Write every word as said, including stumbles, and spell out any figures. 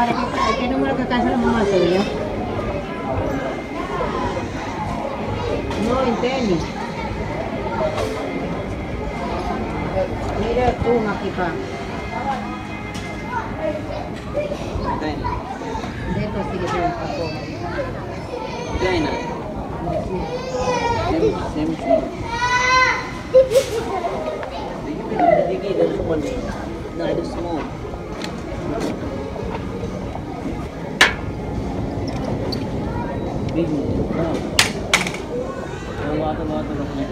¿qué, qué número que casa la mamá tuya? No, en tenis. Mira tú, Maquipa. De esto sí que tiene un poco. China. Same thing. Dikit dari semua ni. Nah, itu semua. Big one. Wow. Bawa tu, bawa tu, bawa tu.